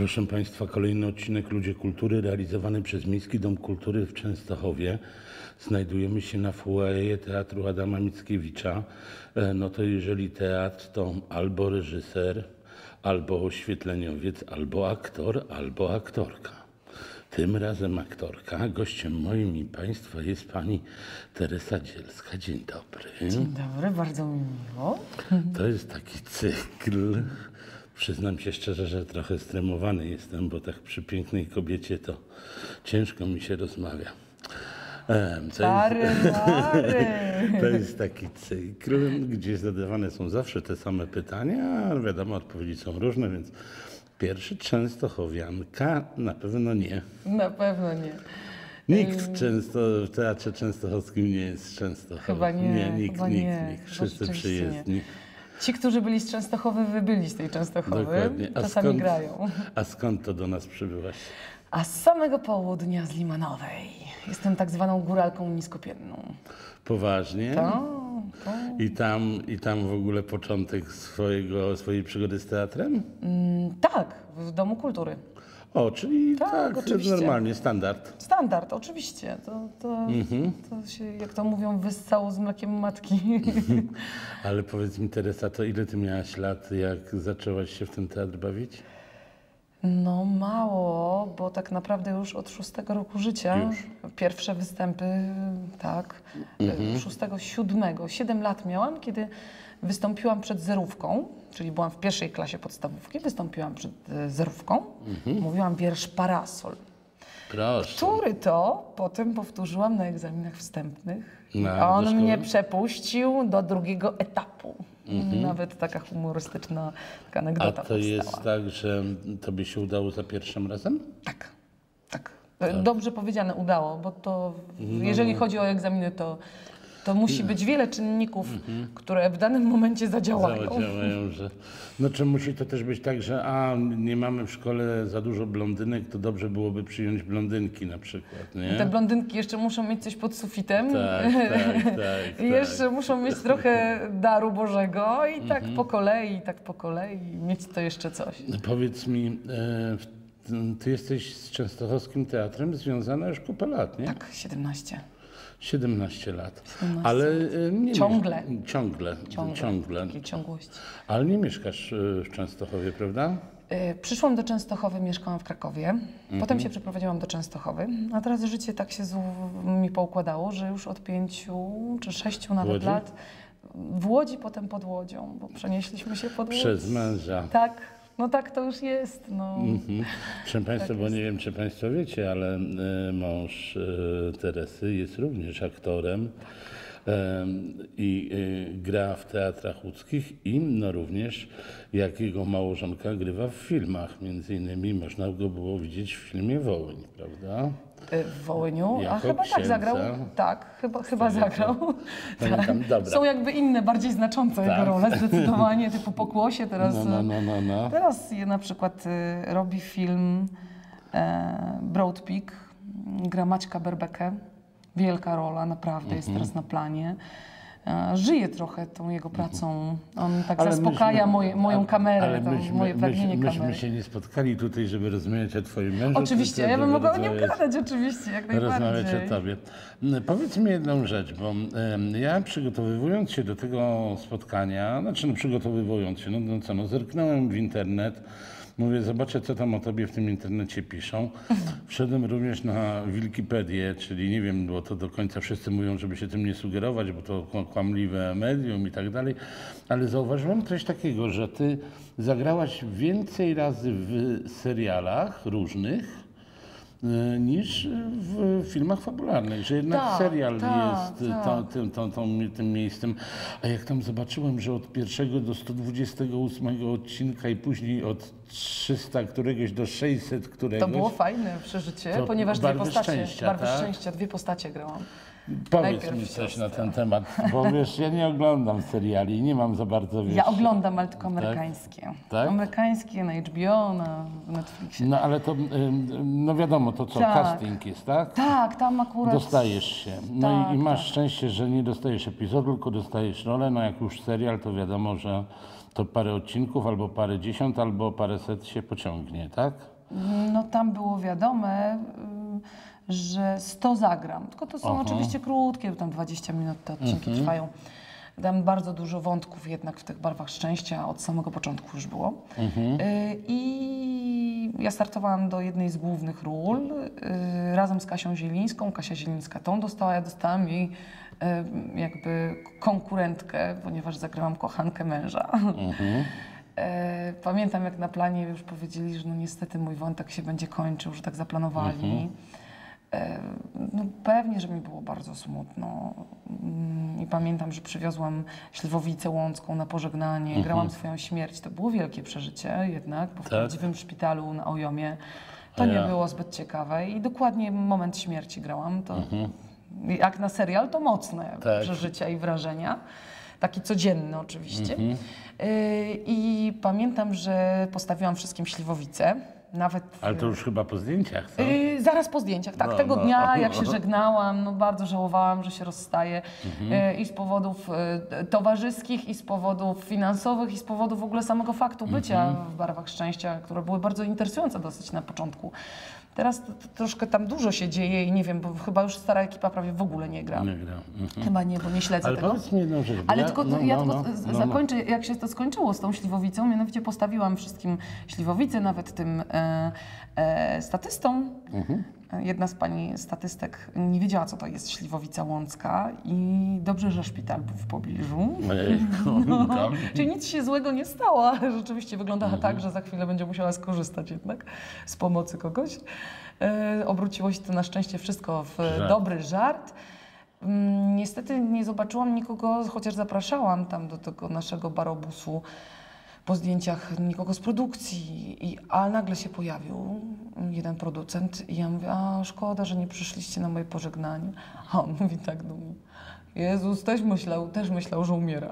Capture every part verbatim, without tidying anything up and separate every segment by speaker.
Speaker 1: Proszę Państwa, kolejny odcinek Ludzie Kultury realizowany przez Miejski Dom Kultury w Częstochowie. Znajdujemy się na foyer Teatru Adama Mickiewicza. No to jeżeli teatr, to albo reżyser, albo oświetleniowiec, albo aktor, albo aktorka. Tym razem aktorka. Gościem moim i Państwa jest pani Teresa Dzielska. Dzień dobry.
Speaker 2: Dzień dobry, bardzo mi miło.
Speaker 1: To jest taki cykl. Przyznam się szczerze, że trochę stremowany jestem, bo tak przy pięknej kobiecie to ciężko mi się rozmawia. To
Speaker 2: Stary, stary.
Speaker 1: To jest taki cykl, gdzie zadawane są zawsze te same pytania, ale wiadomo, odpowiedzi są różne, więc pierwszy Częstochowianka na pewno nie.
Speaker 2: Na pewno nie.
Speaker 1: Nikt w, Często, w Teatrze Częstochowskim nie jest z Częstochowy.
Speaker 2: Chyba nie.
Speaker 1: Nie, nikt,
Speaker 2: chyba
Speaker 1: nikt,
Speaker 2: nie.
Speaker 1: nikt. Wszyscy przyjezdni.
Speaker 2: Nie. Ci, którzy byli z Częstochowy, wy byli z tej Częstochowy.
Speaker 1: Dokładnie. A
Speaker 2: czasami
Speaker 1: skąd,
Speaker 2: grają.
Speaker 1: A skąd to do nas przybyłaś?
Speaker 2: A z samego południa z Limanowej. Jestem tak zwaną góralką niskopienną.
Speaker 1: Poważnie?
Speaker 2: To, to.
Speaker 1: I tam, I tam w ogóle początek swojego, swojej przygody z teatrem?
Speaker 2: Mm, tak, w Domu Kultury.
Speaker 1: O, czyli
Speaker 2: Tak,
Speaker 1: tak,
Speaker 2: oczywiście.
Speaker 1: normalnie, standard.
Speaker 2: Standard, oczywiście. To, to,
Speaker 1: Mhm.
Speaker 2: to się, jak to mówią, wyssało z mlekiem matki.
Speaker 1: Ale powiedz mi, Teresa, to ile ty miałaś lat, jak zaczęłaś się w ten teatr bawić?
Speaker 2: No mało, bo tak naprawdę już od szóstego roku życia.
Speaker 1: Już.
Speaker 2: Pierwsze występy, tak,
Speaker 1: Mhm.
Speaker 2: szóstego, siódmego. Siedem lat miałam, kiedy wystąpiłam przed zerówką, czyli byłam w pierwszej klasie podstawówki, wystąpiłam przed e, zerówką,
Speaker 1: Mhm.
Speaker 2: mówiłam wiersz Parasol,
Speaker 1: Proszę.
Speaker 2: który to potem powtórzyłam na egzaminach wstępnych.
Speaker 1: Na-
Speaker 2: A
Speaker 1: do
Speaker 2: on
Speaker 1: szkoły?
Speaker 2: mnie przepuścił do drugiego etapu.
Speaker 1: Mhm.
Speaker 2: Nawet taka humorystyczna taka
Speaker 1: A
Speaker 2: anegdota
Speaker 1: to
Speaker 2: powstała.
Speaker 1: jest tak, że tobie się udało za pierwszym razem?
Speaker 2: Tak, tak. Dobrze powiedziane, udało, bo to jeżeli chodzi o egzaminy, to, to musi być wiele czynników, które w danym momencie zadziałają.
Speaker 1: Zadziałają, że... No czy musi to też być tak, że a, nie mamy w szkole za dużo blondynek, to dobrze byłoby przyjąć blondynki na przykład, nie?
Speaker 2: Te blondynki jeszcze muszą mieć coś pod sufitem.
Speaker 1: Tak, tak, tak.
Speaker 2: I jeszcze
Speaker 1: tak.
Speaker 2: muszą mieć trochę daru Bożego i tak po kolei, i tak po kolei mieć to jeszcze coś.
Speaker 1: Powiedz mi, e, w- ty jesteś z Częstochowskim Teatrem związana już kupę lat, nie?
Speaker 2: Tak, siedemnaście.
Speaker 1: siedemnaście lat.
Speaker 2: siedemnaście
Speaker 1: Ale e, nie
Speaker 2: Ciągle.
Speaker 1: Miesz- ciągle.
Speaker 2: Ciągle.
Speaker 1: Ciągle.
Speaker 2: Takiej ciągłości.
Speaker 1: Ale nie mieszkasz e, w Częstochowie, prawda?
Speaker 2: Y, Przyszłam do Częstochowy, mieszkałam w Krakowie, potem się przeprowadziłam do Częstochowy, a teraz życie tak się z, mi poukładało, że już od pięciu czy sześciu nawet
Speaker 1: Łodzi?
Speaker 2: lat w Łodzi, potem pod Łodzią, bo przenieśliśmy się pod Łódź.
Speaker 1: Przez męża.
Speaker 2: Tak, no tak to już jest. No.
Speaker 1: Mhm. Proszę Państwa,
Speaker 2: Tak
Speaker 1: bo
Speaker 2: jest.
Speaker 1: nie wiem, czy Państwo wiecie, ale e, mąż e, Teresy jest również aktorem e, i e, gra w teatrach łódzkich i no również jak jego małżonka grywa w filmach. Między innymi można go było widzieć w filmie Wołyń, prawda?
Speaker 2: Y, W Wołyniu, a
Speaker 1: Jako
Speaker 2: chyba tak
Speaker 1: księdza.
Speaker 2: zagrał. Tak, chyba, chyba zagrał.
Speaker 1: Pamiętam, dobra.
Speaker 2: Są jakby inne, bardziej znaczące
Speaker 1: Tak.
Speaker 2: jego role, zdecydowanie, typu Pokłosie teraz.
Speaker 1: No, no, no, no, no.
Speaker 2: Teraz je na przykład y, robi film e, Broad Peak, gra Maćka Berbekę. Wielka rola, naprawdę, jest
Speaker 1: Mhm.
Speaker 2: teraz na planie. E, żyje trochę tą jego pracą. On tak
Speaker 1: Ale
Speaker 2: zaspokaja
Speaker 1: myśmy-
Speaker 2: moje, moją
Speaker 1: ale-
Speaker 2: kamerę,
Speaker 1: ale
Speaker 2: to
Speaker 1: myśmy,
Speaker 2: moje pragnienie
Speaker 1: myśmy, myśmy
Speaker 2: kamery.
Speaker 1: się nie spotkali tutaj, żeby rozmawiać o Twoim mężu.
Speaker 2: Oczywiście,
Speaker 1: tylko
Speaker 2: ja bym
Speaker 1: żeby
Speaker 2: mogła o nim
Speaker 1: rozmawiać-
Speaker 2: gadać, oczywiście, jak
Speaker 1: Rozmawiać
Speaker 2: najbardziej.
Speaker 1: o Tobie. Mm, Powiedz mi jedną rzecz, bo em, ja przygotowywując się do tego spotkania, znaczy no przygotowywując się, no, no co, no zerknąłem w internet, mówię, zobaczę co tam o Tobie w tym internecie piszą. Wszedłem również na Wikipedię, czyli nie wiem, bo to do końca wszyscy mówią, żeby się tym nie sugerować, bo to kła- kłamliwe medium i tak dalej, ale zauważyłem coś takiego, że Ty zagrałaś więcej razy w serialach różnych, e, niż w filmach fabularnych, że jednak
Speaker 2: Tak,
Speaker 1: serial
Speaker 2: tak,
Speaker 1: jest
Speaker 2: tak.
Speaker 1: to, tym, to, to, tym miejscem. A jak tam zobaczyłem, że od pierwszego do sto dwudziestego ósmego odcinka i później od trzysta któregoś do sześćset któregoś.
Speaker 2: To było fajne przeżycie,
Speaker 1: To
Speaker 2: ponieważ dwie
Speaker 1: barwy
Speaker 2: postacie,
Speaker 1: szczęścia,
Speaker 2: barwy
Speaker 1: tak?
Speaker 2: szczęścia, dwie postacie grałam.
Speaker 1: Powiedz
Speaker 2: najpierw
Speaker 1: mi coś
Speaker 2: siostrę.
Speaker 1: na ten temat, bo wiesz, ja nie oglądam seriali, nie mam za bardzo, wiesz...
Speaker 2: Ja oglądam, ale tylko amerykańskie.
Speaker 1: Tak?
Speaker 2: Amerykańskie na H B O, na Netflixie.
Speaker 1: No ale to, ym, no wiadomo, to co,
Speaker 2: Tak.
Speaker 1: casting jest, tak?
Speaker 2: Tak, tam akurat...
Speaker 1: Dostajesz się. No i,
Speaker 2: Tak,
Speaker 1: i masz
Speaker 2: tak.
Speaker 1: szczęście, że nie dostajesz epizodu, tylko dostajesz rolę. No jak już serial, to wiadomo, że to parę odcinków, albo parę dziesiąt, albo paręset się pociągnie, tak?
Speaker 2: No tam było wiadome, y, że sto zagram. Tylko to są
Speaker 1: Aha.
Speaker 2: oczywiście krótkie, bo tam dwadzieścia minut te odcinki
Speaker 1: Mhm.
Speaker 2: trwają. Tam bardzo dużo wątków jednak w tych barwach szczęścia od samego początku już było.
Speaker 1: Mhm.
Speaker 2: Y, I ja startowałam do jednej z głównych ról y, razem z Kasią Zielińską. Kasia Zielińska tą dostała, ja dostałam jej y, jakby konkurentkę, ponieważ zagrałam kochankę męża.
Speaker 1: Mhm.
Speaker 2: E, Pamiętam, jak na planie już powiedzieli, że no niestety mój wątek się będzie kończył, że tak zaplanowali. E, No pewnie, że mi było bardzo smutno. Mm, I pamiętam, że przywiozłam śliwowicę łącką na pożegnanie, grałam swoją śmierć. To było wielkie przeżycie jednak, bo w
Speaker 1: Tak.
Speaker 2: prawdziwym szpitalu na Ojomie to
Speaker 1: A
Speaker 2: nie
Speaker 1: ja.
Speaker 2: było zbyt ciekawe. I dokładnie moment śmierci grałam. To jak na serial, to mocne
Speaker 1: Tak.
Speaker 2: przeżycia i wrażenia. Taki codzienny oczywiście.
Speaker 1: Mhm.
Speaker 2: Y, I pamiętam, że postawiłam wszystkim śliwowicę. Nawet
Speaker 1: Ale to już chyba po zdjęciach, co?
Speaker 2: y, zaraz po zdjęciach, tak.
Speaker 1: No,
Speaker 2: Tego
Speaker 1: no.
Speaker 2: dnia, jak się żegnałam, no bardzo żałowałam, że się rozstaję. Y, I z powodów y, towarzyskich, i z powodów finansowych, i z powodu w ogóle samego faktu bycia w Barwach Szczęścia, które były bardzo interesujące dosyć na początku. Teraz to, to troszkę tam dużo się dzieje i nie wiem, bo chyba już stara ekipa prawie w ogóle nie gra.
Speaker 1: Nie gra. Mhm.
Speaker 2: Chyba nie, bo nie śledzę
Speaker 1: Ale
Speaker 2: tego.
Speaker 1: powiedz mi jedną rzecz. bo
Speaker 2: Ale
Speaker 1: ja,
Speaker 2: tylko
Speaker 1: no,
Speaker 2: ja
Speaker 1: no,
Speaker 2: tylko
Speaker 1: no,
Speaker 2: z-
Speaker 1: no, no.
Speaker 2: zakończę, jak się to skończyło z tą śliwowicą. Mianowicie postawiłam wszystkim śliwowicę, nawet tym e, e, statystom.
Speaker 1: Mhm.
Speaker 2: Jedna z pani statystek nie wiedziała, co to jest śliwowica łącka i dobrze, że szpital był w pobliżu.
Speaker 1: Ejku,
Speaker 2: No,
Speaker 1: tam.
Speaker 2: czyli nic się złego nie stało, ale rzeczywiście wyglądała
Speaker 1: Mhm.
Speaker 2: tak, że za chwilę będzie musiała skorzystać jednak z pomocy kogoś. E, obróciło się to na szczęście wszystko w
Speaker 1: Żart.
Speaker 2: dobry żart. Mm, Niestety nie zobaczyłam nikogo, chociaż zapraszałam tam do tego naszego barobusu po zdjęciach, nikogo z produkcji, I, a nagle się pojawił jeden producent i ja mówię, a szkoda, że nie przyszliście na moje pożegnanie. A on mówi tak do mnie, Jezus też myślał, też myślał, że umiera.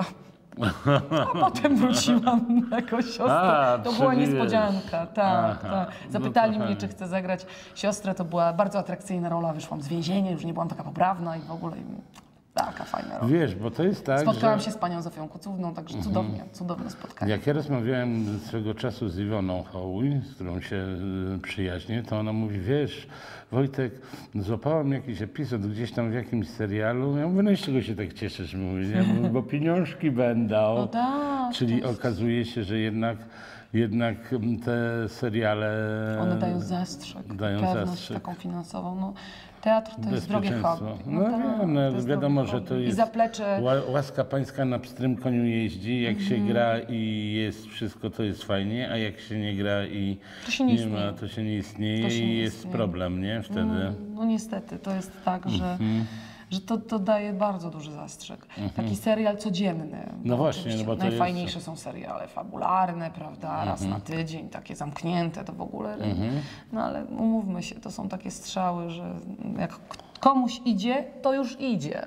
Speaker 2: A potem wróciłam jako siostra.
Speaker 1: A,
Speaker 2: To była
Speaker 1: czyli
Speaker 2: niespodzianka, tak,
Speaker 1: Aha,
Speaker 2: tak.
Speaker 1: no
Speaker 2: Zapytali
Speaker 1: to
Speaker 2: mnie,
Speaker 1: fajnie.
Speaker 2: czy chcę zagrać siostrę. To była bardzo atrakcyjna rola. Wyszłam z więzienia, już nie byłam taka poprawna i w ogóle taka fajna rola.
Speaker 1: Wiesz, bo to jest tak,
Speaker 2: Spotkałam
Speaker 1: że
Speaker 2: się z panią Zofią Kucówną, także cudownie, cudowne spotkanie.
Speaker 1: jak ja rozmawiałem swego czasu z Iwoną Hołuj, z którą się y, przyjaźnię, to ona mówi, wiesz, Wojtek, złapałam jakiś epizod gdzieś tam w jakimś serialu. Ja mówię, no i z czego się tak cieszysz? Mówi, nie, Mówi, bo pieniążki będą.
Speaker 2: No tak,
Speaker 1: Czyli
Speaker 2: to jest-
Speaker 1: okazuje się, że jednak, jednak mm, te seriale...
Speaker 2: One dają zastrzyk,
Speaker 1: dają
Speaker 2: pewność
Speaker 1: zastrzyk.
Speaker 2: taką finansową. No, teatr to jest drogie hobby.
Speaker 1: Bezpieczeństwo. No,
Speaker 2: tak,
Speaker 1: wiem, no,
Speaker 2: to jest
Speaker 1: wiadomo,
Speaker 2: drogie
Speaker 1: że to
Speaker 2: hobby.
Speaker 1: jest
Speaker 2: I zaplecze.
Speaker 1: ła- łaska pańska na pstrym koniu jeździ. Jak się
Speaker 2: Mhm.
Speaker 1: gra i jest wszystko, to jest fajnie, a jak się nie gra i
Speaker 2: To się nie
Speaker 1: nie
Speaker 2: istnieje.
Speaker 1: ma, to się nie istnieje
Speaker 2: To się
Speaker 1: i
Speaker 2: nie
Speaker 1: jest
Speaker 2: istnieje.
Speaker 1: problem, nie? Wtedy.
Speaker 2: No, no niestety, to jest tak, że, że to, to daje bardzo duży zastrzyk. Taki serial codzienny.
Speaker 1: No
Speaker 2: bo
Speaker 1: właśnie,
Speaker 2: oczywiście
Speaker 1: no bo to
Speaker 2: najfajniejsze są seriale fabularne, prawda, raz na tydzień, takie zamknięte, to w ogóle. No ale umówmy się, to są takie strzały, że jak k- komuś idzie, to już idzie.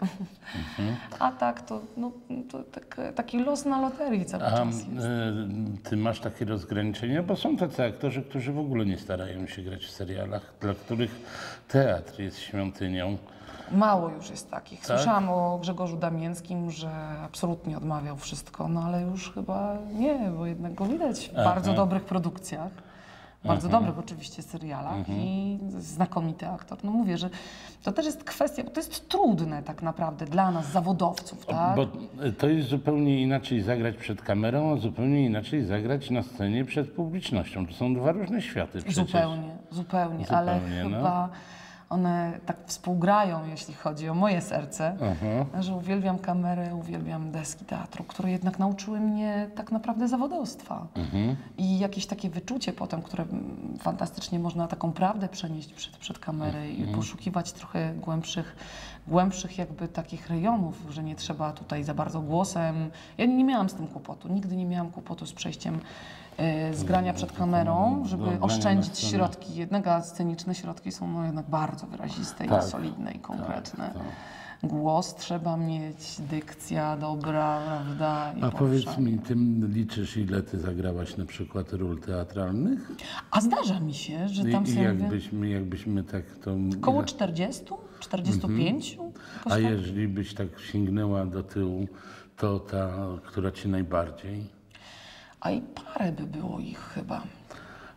Speaker 2: A tak to, no, to tak, taki los na loterii cały
Speaker 1: A
Speaker 2: czas jest.
Speaker 1: y, ty masz takie rozgraniczenia, bo są tacy aktorzy, którzy w ogóle nie starają się grać w serialach, dla których teatr jest świątynią.
Speaker 2: Mało już jest takich.
Speaker 1: Tak?
Speaker 2: Słyszałam o Grzegorzu Damięckim, że absolutnie odmawiał wszystko, no ale już chyba nie, bo jednak go widać w bardzo dobrych produkcjach. Bardzo dobrych oczywiście serialach i znakomity aktor. No mówię, że to też jest kwestia, bo to jest trudne tak naprawdę dla nas, zawodowców, tak?
Speaker 1: Bo to jest zupełnie inaczej zagrać przed kamerą, a zupełnie inaczej zagrać na scenie przed publicznością. To są dwa różne światy przecież.
Speaker 2: Zupełnie, zupełnie, ale
Speaker 1: Zupełnie, no.
Speaker 2: chyba one tak współgrają, jeśli chodzi o moje serce,
Speaker 1: Aha.
Speaker 2: że uwielbiam kamerę, uwielbiam deski teatru, które jednak nauczyły mnie tak naprawdę zawodowstwa.
Speaker 1: Mhm.
Speaker 2: I jakieś takie wyczucie potem, które mm, fantastycznie można taką prawdę przenieść przed, przed kamerę
Speaker 1: Mhm.
Speaker 2: i poszukiwać trochę głębszych, głębszych jakby takich rejonów, że nie trzeba tutaj za bardzo głosem. Ja nie miałam z tym kłopotu, nigdy nie miałam kłopotu z przejściem e, z grania przed kamerą,
Speaker 1: do
Speaker 2: żeby
Speaker 1: grania na
Speaker 2: oszczędzić
Speaker 1: scenie.
Speaker 2: środki. Jednak a sceniczne środki są no jednak bardzo wyraziste
Speaker 1: Tak,
Speaker 2: i solidne i konkretne.
Speaker 1: tak.
Speaker 2: Głos trzeba mieć, dykcja dobra, prawda? I
Speaker 1: A powiedz
Speaker 2: poruszanie.
Speaker 1: mi, ty liczysz, ile ty zagrałaś na przykład ról teatralnych?
Speaker 2: A zdarza mi się, że tam
Speaker 1: I, i
Speaker 2: sobie
Speaker 1: jakbyśmy, jakbyśmy tak to...
Speaker 2: koło
Speaker 1: ile-
Speaker 2: czterdziestu, czterdziestu pięciu. jakoś
Speaker 1: A
Speaker 2: tak.
Speaker 1: jeżeli byś tak sięgnęła do tyłu, to ta, która ci najbardziej?
Speaker 2: A i parę by było ich chyba.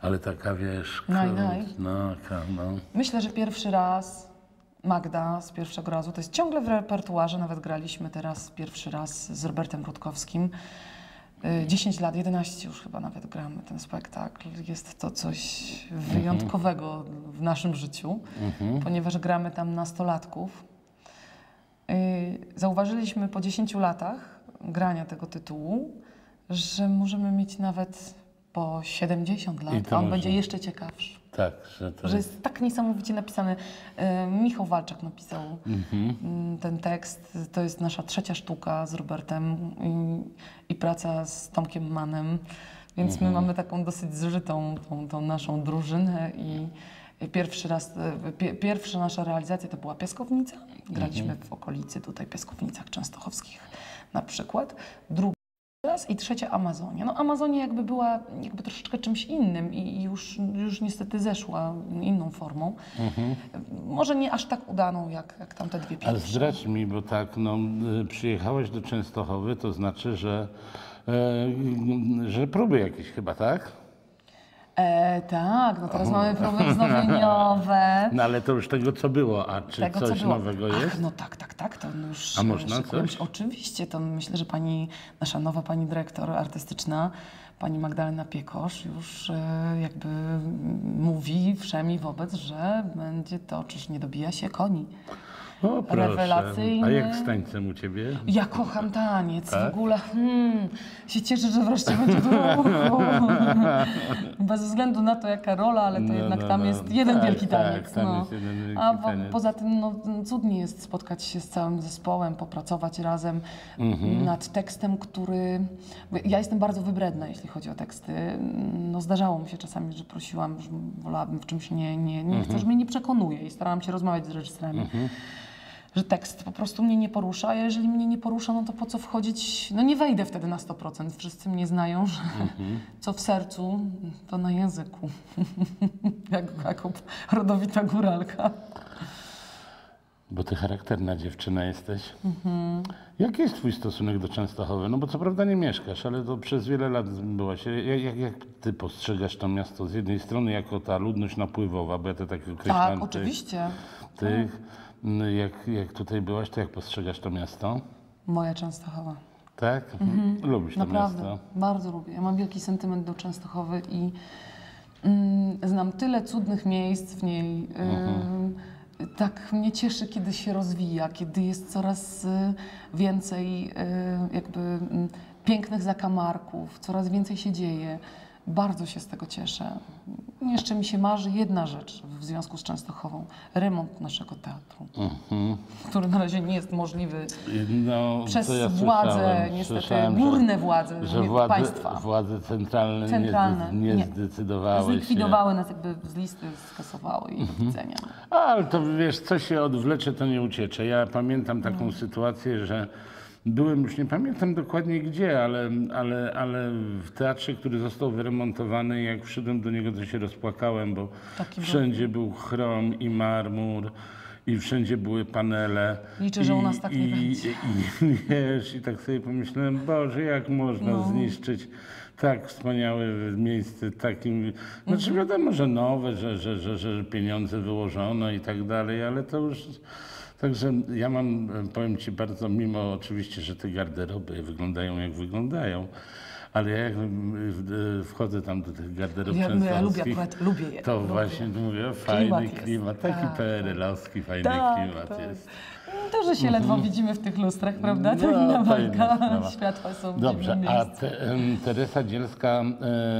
Speaker 1: Ale taka, wiesz,
Speaker 2: Naj,
Speaker 1: kurczę,
Speaker 2: naj.
Speaker 1: no, ka- no.
Speaker 2: Myślę, że pierwszy raz Magda z pierwszego razu, to jest ciągle w repertuarze, nawet graliśmy teraz pierwszy raz z Robertem Rutkowskim. Y, dziesięć lat, jedenaście już chyba nawet gramy ten spektakl. Jest to coś wyjątkowego w naszym życiu, ponieważ gramy tam nastolatków. Y, Zauważyliśmy po dziesięciu latach grania tego tytułu, że możemy mieć nawet po siedemdziesiąt
Speaker 1: I
Speaker 2: lat,
Speaker 1: to
Speaker 2: a on
Speaker 1: może-
Speaker 2: będzie jeszcze ciekawszy.
Speaker 1: Tak, że to
Speaker 2: Że
Speaker 1: jest...
Speaker 2: jest tak niesamowicie napisany. E, Michał Walczak napisał mm, ten tekst. To jest nasza trzecia sztuka z Robertem i, i praca z Tomkiem Mannem. Więc my mamy taką dosyć zżytą tą, tą naszą drużynę i, i pierwszy raz, e, pie, pierwsza nasza realizacja to była Piaskownica. Graliśmy w okolicy tutaj Piaskownicach Częstochowskich na przykład. Druga raz i trzecia Amazonia. No Amazonia jakby była jakby troszeczkę czymś innym i i już, już niestety zeszła inną formą. Może nie aż tak udaną jak, jak tamte dwie
Speaker 1: Ale
Speaker 2: pierwsze.
Speaker 1: zdradź mi, bo tak, no, y, przyjechałeś do Częstochowy, to znaczy, że, e, że próby jakieś chyba, tak?
Speaker 2: E, tak, no teraz mamy próby wznowieniowe.
Speaker 1: No ale to już tego, co było, a czy
Speaker 2: Tego, co
Speaker 1: coś
Speaker 2: było.
Speaker 1: nowego
Speaker 2: Ach,
Speaker 1: jest?
Speaker 2: no tak, tak, tak, to już
Speaker 1: A można
Speaker 2: szykują
Speaker 1: coś?
Speaker 2: się. Oczywiście, to myślę, że pani, nasza nowa pani dyrektor artystyczna, pani Magdalena Piekosz już e, jakby mówi wszemi wobec, że będzie to, czyż nie dobija się koni.
Speaker 1: O, proszę.
Speaker 2: rewelacyjny.
Speaker 1: A jak z tańcem u ciebie?
Speaker 2: Ja kocham taniec,
Speaker 1: Tak?
Speaker 2: w ogóle hmm, się cieszę, że wreszcie będzie w ruchu. Bez względu na to, jaka rola, ale to
Speaker 1: No,
Speaker 2: jednak
Speaker 1: no,
Speaker 2: tam
Speaker 1: no.
Speaker 2: jest jeden
Speaker 1: Tak,
Speaker 2: wielki
Speaker 1: tak,
Speaker 2: taniec.
Speaker 1: tam
Speaker 2: no.
Speaker 1: jest jeden wielki
Speaker 2: A po,
Speaker 1: taniec.
Speaker 2: poza tym no, cudnie jest spotkać się z całym zespołem, popracować razem
Speaker 1: Mhm.
Speaker 2: nad tekstem, który... bo ja jestem bardzo wybredna, jeśli chodzi o teksty. No, zdarzało mi się czasami, że prosiłam, że wolałabym w czymś nie, nie, nie
Speaker 1: Mhm.
Speaker 2: chcę, że mnie nie przekonuje i starałam się rozmawiać z reżyserami. Że tekst po prostu mnie nie porusza, a jeżeli mnie nie porusza, no to po co wchodzić? No nie wejdę wtedy na sto procent. Wszyscy mnie znają, że co w sercu, to na języku. Jak Jakub, rodowita góralka.
Speaker 1: Bo ty charakterna dziewczyna jesteś. Jaki jest twój stosunek do Częstochowy? No bo co prawda nie mieszkasz, ale to przez wiele lat byłaś. Jak, jak, jak ty postrzegasz to miasto? Z jednej strony jako ta ludność napływowa, bo ja to tak określam.
Speaker 2: Tak,
Speaker 1: tych-
Speaker 2: oczywiście.
Speaker 1: Tych, no, jak, jak tutaj byłaś, to jak postrzegasz to miasto?
Speaker 2: Moja Częstochowa.
Speaker 1: Tak? Lubisz to
Speaker 2: Naprawdę,
Speaker 1: miasto?
Speaker 2: bardzo lubię. Ja mam wielki sentyment do Częstochowy i mm, znam tyle cudnych miejsc w niej. Ym, Tak mnie cieszy, kiedy się rozwija, kiedy jest coraz y, więcej y, jakby mm, pięknych zakamarków, coraz więcej się dzieje. Bardzo się z tego cieszę. Jeszcze mi się marzy jedna rzecz w związku z Częstochową. Remont naszego teatru, który na razie nie jest możliwy
Speaker 1: No,
Speaker 2: przez
Speaker 1: to ja
Speaker 2: władze,
Speaker 1: słyszałem.
Speaker 2: niestety
Speaker 1: Słyszałem,
Speaker 2: górne władze
Speaker 1: że, że władze,
Speaker 2: państwa.
Speaker 1: władze centralne,
Speaker 2: Centralne,
Speaker 1: nie, nie
Speaker 2: nie.
Speaker 1: zdecydowały
Speaker 2: Zlikwidowały nas, jakby z listy skasowały i do widzenia.
Speaker 1: się. Ale to wiesz, co się odwlecze, to nie uciecze. Ja pamiętam taką
Speaker 2: Mm.
Speaker 1: sytuację, że byłem, już nie pamiętam dokładnie gdzie, ale, ale, ale w teatrze, który został wyremontowany, jak wszedłem do niego, to się rozpłakałem, bo
Speaker 2: Taki był.
Speaker 1: wszędzie był chrom i marmur. I wszędzie były panele.
Speaker 2: Liczę, że u nas
Speaker 1: I-
Speaker 2: tak nie
Speaker 1: i,
Speaker 2: będzie.
Speaker 1: I, i wiesz, i tak sobie pomyślałem, Boże, jak można
Speaker 2: No.
Speaker 1: zniszczyć tak wspaniałe miejsce, takim, znaczy wiadomo, że nowe, że, że, że, że pieniądze wyłożono i tak dalej, ale to już, także ja mam, powiem Ci bardzo, mimo oczywiście, że te garderoby wyglądają jak wyglądają, ale ja jak w- wchodzę tam do tych garderob
Speaker 2: Ja, no, ja lubię
Speaker 1: częstochowskich,
Speaker 2: akurat, lubię je.
Speaker 1: to
Speaker 2: lubię.
Speaker 1: właśnie mówię, fajny
Speaker 2: Klimat
Speaker 1: klimat,
Speaker 2: jest.
Speaker 1: taki
Speaker 2: Tak,
Speaker 1: P R L-owski fajny
Speaker 2: Tak,
Speaker 1: klimat
Speaker 2: tak.
Speaker 1: jest.
Speaker 2: To, że się ledwo widzimy w tych lustrach, prawda? To
Speaker 1: No,
Speaker 2: inna
Speaker 1: to inna
Speaker 2: walka.
Speaker 1: sprawa.
Speaker 2: Światła są w
Speaker 1: Dobrze,
Speaker 2: dziwnym
Speaker 1: a
Speaker 2: miejscu.
Speaker 1: te, em, Teresa Dzielska em,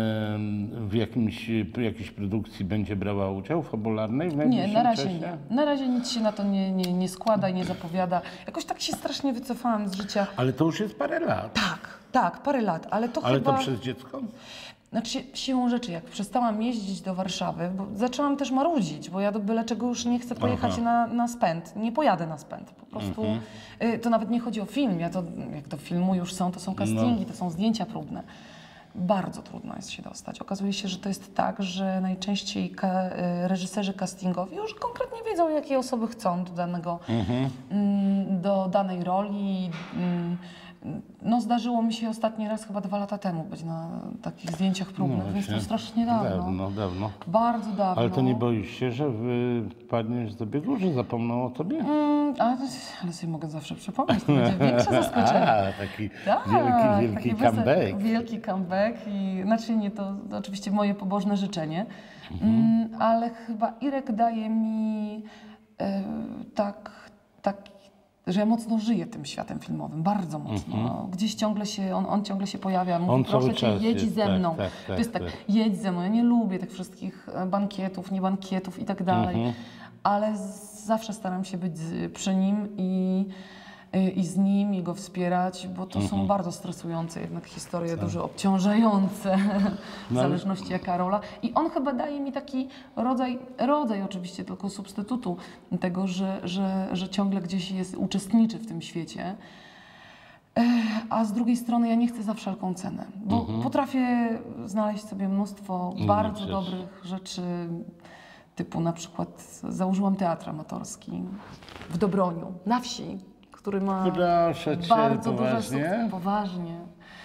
Speaker 1: w jakimś, jakiejś produkcji będzie brała udział fabularnej w
Speaker 2: Nie,
Speaker 1: najbliższym
Speaker 2: na razie
Speaker 1: czasie?
Speaker 2: nie. Na razie nic się na to nie, nie, nie składa i nie zapowiada. Jakoś tak się strasznie wycofałam z życia.
Speaker 1: Ale to już jest parę lat.
Speaker 2: Tak, tak, parę lat, ale to
Speaker 1: Ale
Speaker 2: chyba...
Speaker 1: to przez dziecko?
Speaker 2: Znaczy się- siłą rzeczy, jak przestałam jeździć do Warszawy, bo zaczęłam też marudzić, bo ja do byle czego już nie chcę pojechać
Speaker 1: Aha.
Speaker 2: na, na spęd. Nie pojadę na spęd. Po prostu y, to nawet nie chodzi o film. Ja to, jak do filmu już są, to są castingi, to są zdjęcia próbne. Bardzo trudno jest się dostać. Okazuje się, że to jest tak, że najczęściej ka- y, reżyserzy castingowi już konkretnie wiedzą, jakie osoby chcą do danego, mm, do danej roli. mm, No zdarzyło mi się ostatni raz chyba dwa lata temu być na takich zdjęciach próbnych,
Speaker 1: No
Speaker 2: więc to
Speaker 1: właśnie.
Speaker 2: strasznie dawno.
Speaker 1: Dawno, dawno.
Speaker 2: Bardzo dawno.
Speaker 1: Ale to nie boisz się, że wypadniesz z biegu, że zapomną o tobie?
Speaker 2: Mm, ale, ale sobie mogę zawsze przypomnieć, to będzie większe zaskoczenie.
Speaker 1: A, taki
Speaker 2: Tak,
Speaker 1: wielki, wielki
Speaker 2: taki wesel-
Speaker 1: comeback.
Speaker 2: Wielki comeback i znaczy nie, to, to oczywiście moje pobożne życzenie, mm, ale chyba Irek daje mi e, tak, tak, że ja mocno żyję tym światem filmowym, bardzo mocno. Gdzieś ciągle się, on, on ciągle się pojawia, mówi
Speaker 1: On
Speaker 2: proszę
Speaker 1: cały
Speaker 2: cię,
Speaker 1: czas
Speaker 2: jedź
Speaker 1: jest,
Speaker 2: ze
Speaker 1: tak,
Speaker 2: mną.
Speaker 1: tak, tak,
Speaker 2: to jest tak,
Speaker 1: tak.
Speaker 2: jedź ze mną, ja nie lubię tych wszystkich e, bankietów, nie bankietów i tak dalej, ale z, zawsze staram się być z, przy nim i i z nim, i go wspierać, bo to są bardzo stresujące jednak historie, dużo obciążające, w
Speaker 1: No,
Speaker 2: zależności jaka rola. I on chyba daje mi taki rodzaj, rodzaj oczywiście tylko substytutu tego, że, że, że ciągle gdzieś jest, uczestniczy w tym świecie. Ech, A z drugiej strony ja nie chcę za wszelką cenę, bo potrafię znaleźć sobie mnóstwo bardzo
Speaker 1: rzeczy.
Speaker 2: dobrych rzeczy, typu na przykład założyłam teatr amatorski w Dobroniu, na wsi, który ma
Speaker 1: Proszę cię,
Speaker 2: bardzo duże
Speaker 1: poważnie?
Speaker 2: sukcesy. Poważnie.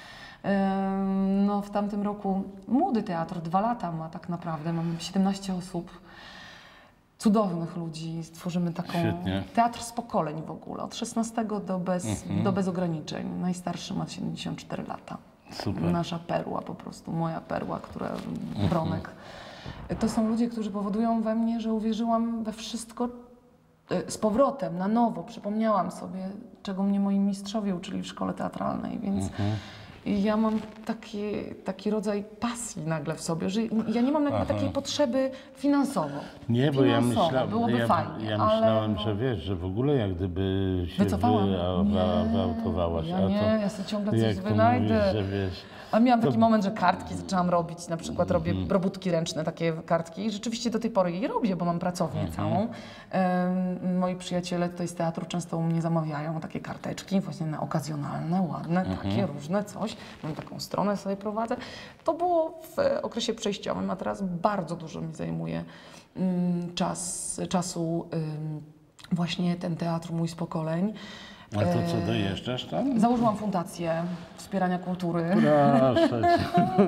Speaker 2: Ym, No, w tamtym roku młody teatr, dwa lata ma tak naprawdę, mam siedemnaście osób, cudownych ludzi, stworzymy taką
Speaker 1: Świetnie.
Speaker 2: teatr z pokoleń w ogóle, od szesnastego do bez,
Speaker 1: Mhm.
Speaker 2: do bez ograniczeń. Najstarszy ma siedemdziesiąt cztery lata.
Speaker 1: Super.
Speaker 2: Nasza perła po prostu, moja perła, która,
Speaker 1: Mhm.
Speaker 2: Bronek. To są ludzie, którzy powodują we mnie, że uwierzyłam we wszystko y, z powrotem, na nowo. Przypomniałam sobie, czego mnie moi mistrzowie uczyli w szkole teatralnej, więc
Speaker 1: Mhm.
Speaker 2: i ja mam taki, taki rodzaj pasji nagle w sobie, że ja nie mam jakby takiej potrzeby finansowo.
Speaker 1: Nie, bo ja
Speaker 2: Finansowo
Speaker 1: myślałem,
Speaker 2: byłoby
Speaker 1: ja,
Speaker 2: fajnie,
Speaker 1: ja
Speaker 2: ale
Speaker 1: myślałem,
Speaker 2: no,
Speaker 1: że wiesz, że w ogóle jak gdyby się
Speaker 2: wycofałam.
Speaker 1: wy- wyautowałaś.
Speaker 2: Ja
Speaker 1: a
Speaker 2: nie,
Speaker 1: to,
Speaker 2: ja sobie ciągle coś
Speaker 1: jak to
Speaker 2: wynajdę.
Speaker 1: mówisz, że wiesz,
Speaker 2: A miałam
Speaker 1: To-
Speaker 2: taki moment, że kartki zaczęłam robić, na przykład robię
Speaker 1: Mhm.
Speaker 2: robótki ręczne, takie kartki i rzeczywiście do tej pory je robię, bo mam pracownię
Speaker 1: Mhm.
Speaker 2: całą. Em, moi przyjaciele tutaj z teatru często u mnie zamawiają takie karteczki właśnie na okazjonalne, ładne,
Speaker 1: Mhm.
Speaker 2: takie różne coś. Mam taką stronę sobie prowadzę. To było w e, okresie przejściowym, a teraz bardzo dużo mi zajmuje mm, czas, czasu ym, właśnie ten teatr mój z pokoleń.
Speaker 1: a to co, dojeżdżasz tam?
Speaker 2: Założyłam fundację wspierania kultury,
Speaker 1: Proszę cię.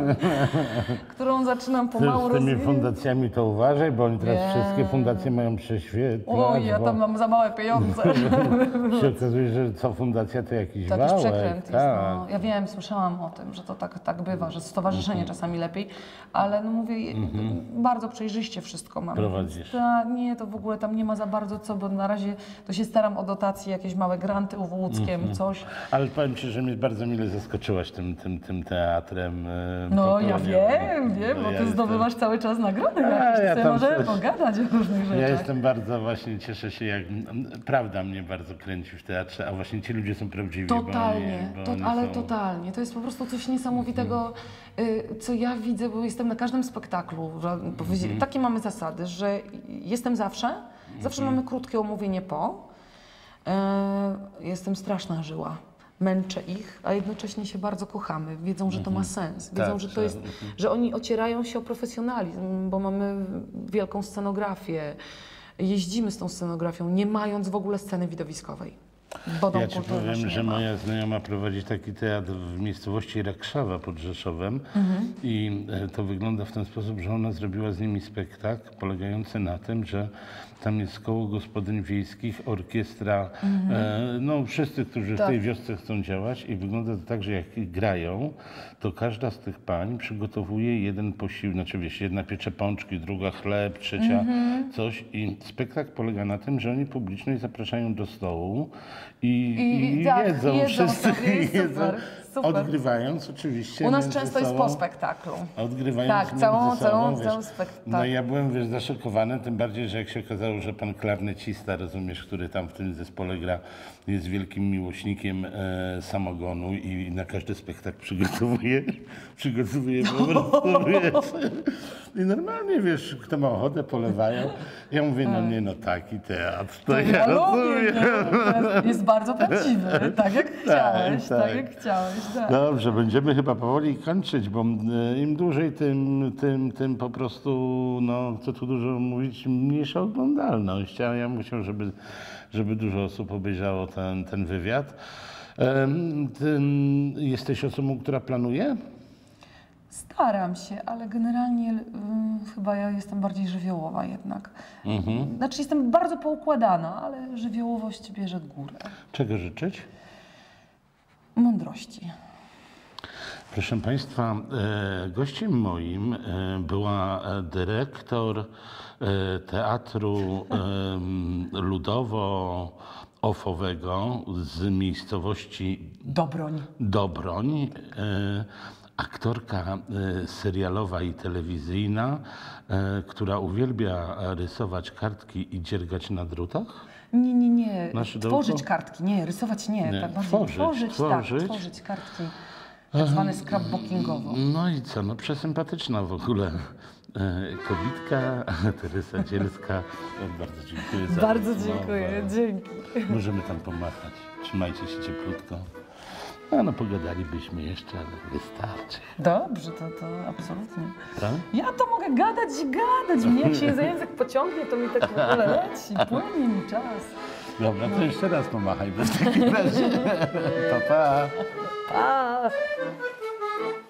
Speaker 2: którą zaczynam
Speaker 1: Ty
Speaker 2: pomału
Speaker 1: z tymi
Speaker 2: rozwijać.
Speaker 1: fundacjami to uważaj, bo oni teraz
Speaker 2: Wiem.
Speaker 1: wszystkie fundacje mają prześwietlać.
Speaker 2: Oj, ja
Speaker 1: bo
Speaker 2: tam mam za małe pieniądze.
Speaker 1: się okazuje, że co fundacja to jakiś
Speaker 2: To jakiś
Speaker 1: wałek.
Speaker 2: przekręt jest.
Speaker 1: tak.
Speaker 2: No. Ja wiem, słyszałam o tym, że to tak, tak bywa, że stowarzyszenie czasami lepiej, ale no mówię, bardzo przejrzyście wszystko mam.
Speaker 1: Prowadzisz.
Speaker 2: Ta, nie, to w ogóle tam nie ma za bardzo co, bo na razie to się staram o dotacje, jakieś małe granty uwłódzkiem, coś.
Speaker 1: Ale powiem ci, że mnie bardzo mile zaskoczyłaś tym, tym, tym teatrem. e,
Speaker 2: No ja
Speaker 1: pokoleniowym.
Speaker 2: wiem, wiem,
Speaker 1: No,
Speaker 2: bo
Speaker 1: ja
Speaker 2: ty
Speaker 1: jestem-
Speaker 2: zdobywasz cały czas nagrody
Speaker 1: A,
Speaker 2: jakieś,
Speaker 1: ja
Speaker 2: ja
Speaker 1: tam
Speaker 2: możemy
Speaker 1: coś-
Speaker 2: pogadać o różnych rzeczach.
Speaker 1: Ja jestem bardzo właśnie, cieszę się, jak prawda mnie bardzo kręci w teatrze, a właśnie ci ludzie są prawdziwi.
Speaker 2: Totalnie,
Speaker 1: bo oni, bo
Speaker 2: to,
Speaker 1: oni
Speaker 2: ale
Speaker 1: są...
Speaker 2: totalnie. To jest po prostu coś niesamowitego, y, co ja widzę, bo jestem na każdym spektaklu. Że, powiedz- Takie mamy zasady, że jestem zawsze, zawsze mamy krótkie omówienie po. Y, jestem straszna żyła. Męczę ich, a jednocześnie się bardzo kochamy. Wiedzą, że to ma sens. Wiedzą,
Speaker 1: Tak,
Speaker 2: że to
Speaker 1: że-
Speaker 2: jest, że oni ocierają się o profesjonalizm, bo mamy wielką scenografię. Jeździmy z tą scenografią, nie mając w ogóle sceny widowiskowej. Bo tą
Speaker 1: Ja ci
Speaker 2: kulturę
Speaker 1: powiem,
Speaker 2: też nie
Speaker 1: że
Speaker 2: ma.
Speaker 1: moja znajoma prowadzi taki teatr w miejscowości Rakszawa pod Rzeszowem
Speaker 2: Mhm.
Speaker 1: i e, to wygląda w ten sposób, że ona zrobiła z nimi spektakl polegający na tym, że tam jest koło gospodyń wiejskich, orkiestra, e, no wszyscy, którzy w
Speaker 2: Tak.
Speaker 1: tej wiosce chcą działać i wygląda to tak, że jak grają, to każda z tych pań przygotowuje jeden posiłek, znaczy wiesz, jedna piecze pączki, druga chleb, trzecia coś i spektakl polega na tym, że oni publiczność zapraszają do stołu i,
Speaker 2: I-
Speaker 1: i,
Speaker 2: tak,
Speaker 1: jedzą,
Speaker 2: jedzą
Speaker 1: wszyscy
Speaker 2: sobie,
Speaker 1: jedzą,
Speaker 2: super, super.
Speaker 1: odgrywając oczywiście
Speaker 2: U nas
Speaker 1: między
Speaker 2: często jest
Speaker 1: sobą,
Speaker 2: po spektaklu.
Speaker 1: Odgrywając
Speaker 2: Tak,
Speaker 1: między
Speaker 2: całą-
Speaker 1: sobą,
Speaker 2: całą-
Speaker 1: wiesz,
Speaker 2: cały spektakl.
Speaker 1: No ja byłem wiesz, zaszokowany, tym bardziej, że jak się okazało, że pan klarnecista, rozumiesz, który tam w tym zespole gra, jest wielkim miłośnikiem e, samogonu i na każdy spektakl przygotowuje, przygotowuje po prostu, wiesz. I normalnie, wiesz, kto ma ochotę, polewają. Ja mówię, no nie, no taki teatr, to ja
Speaker 2: Ja lubię,
Speaker 1: rozumiem.
Speaker 2: nie? To jest- jest bardzo prawdziwy, tak jak chciałeś, tak,
Speaker 1: tak.
Speaker 2: jak chciałeś. tak.
Speaker 1: Dobrze, będziemy chyba powoli kończyć, bo e, im dłużej, tym, tym, tym po prostu, no co tu dużo mówić, mniejsza oglądalność. A ja bym chciał, żeby, żeby dużo osób obejrzało ten, ten wywiad. Em, Ty jesteś osobą, która planuje?
Speaker 2: Staram się, ale generalnie y, chyba ja jestem bardziej żywiołowa jednak.
Speaker 1: Mhm.
Speaker 2: Znaczy jestem bardzo poukładana, ale żywiołowość bierze górę.
Speaker 1: Czego życzyć?
Speaker 2: Mądrości.
Speaker 1: Proszę Państwa, e, gościem moim e, była e, dyrektor e, Teatru e, Ludowo-Ofowego z miejscowości
Speaker 2: Dobroń.
Speaker 1: Dobroń, e, aktorka e, serialowa i telewizyjna, e, która uwielbia rysować kartki i dziergać na drutach.
Speaker 2: Nie, nie, nie.
Speaker 1: Na szydełko?
Speaker 2: Tworzyć kartki. Nie, rysować nie.
Speaker 1: Nie,
Speaker 2: Tak bardziej
Speaker 1: tworzyć,
Speaker 2: tworzyć,
Speaker 1: tworzyć.
Speaker 2: tak, tworzyć kartki. Tak zwane scrapbookingowo.
Speaker 1: No i co, no przesympatyczna w ogóle e, kobitka, Teresa Dzielska. E, Bardzo dziękuję za
Speaker 2: Bardzo
Speaker 1: rozmowę.
Speaker 2: dziękuję. Dzięki.
Speaker 1: Możemy tam pomachać. Trzymajcie się cieplutko. A no pogadalibyśmy jeszcze, ale wystarczy.
Speaker 2: Dobrze, to, to absolutnie.
Speaker 1: Prawda?
Speaker 2: Ja to mogę gadać i gadać. Mnie jak się za język pociągnie, to mi tak w ogóle leci. Płynie mi czas.
Speaker 1: Dobra, to jeszcze raz pomachaj bez takiej razie. Pa, pa.
Speaker 2: Pa!